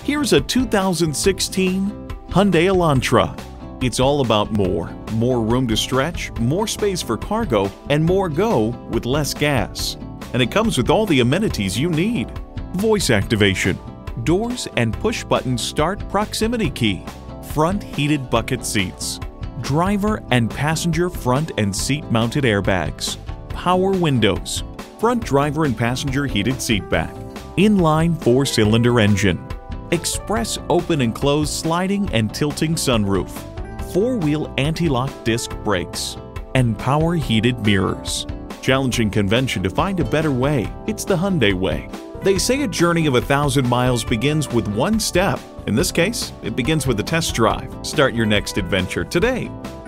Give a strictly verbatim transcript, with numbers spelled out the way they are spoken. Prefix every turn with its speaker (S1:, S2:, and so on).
S1: Here's a two thousand sixteen Hyundai Elantra. It's all about more. More room to stretch, more space for cargo, and more go with less gas. And it comes with all the amenities you need. Voice activation, doors and push-button start proximity key, front heated bucket seats, driver and passenger front and seat-mounted airbags, power windows, front driver and passenger heated seat back, inline four-cylinder engine, express open and close sliding and tilting sunroof, four-wheel anti-lock disc brakes, and power heated mirrors. Challenging convention to find a better way. It's the Hyundai way. They say a journey of a thousand miles begins with one step. In this case, it begins with a test drive. Start your next adventure today.